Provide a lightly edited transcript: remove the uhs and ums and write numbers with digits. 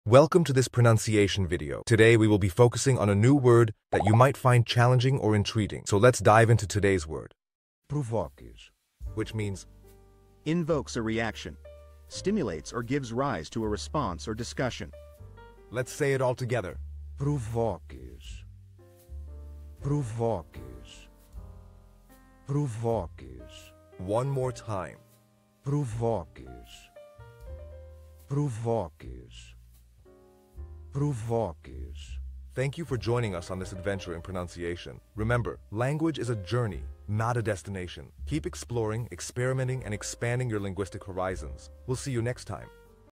Welcome to this pronunciation video. Today we will be focusing on a new word that you might find challenging or intriguing. So let's dive into today's word, Provokes. which means Invokes a reaction. Stimulates or gives rise to a response or discussion. let's say it all together. Provokes. Provokes. Provokes. One more time. Provokes. Provokes. Provokes. Thank you for joining us on this adventure in pronunciation. Remember, language is a journey, not a destination. Keep exploring, experimenting, and expanding your linguistic horizons. We'll see you next time.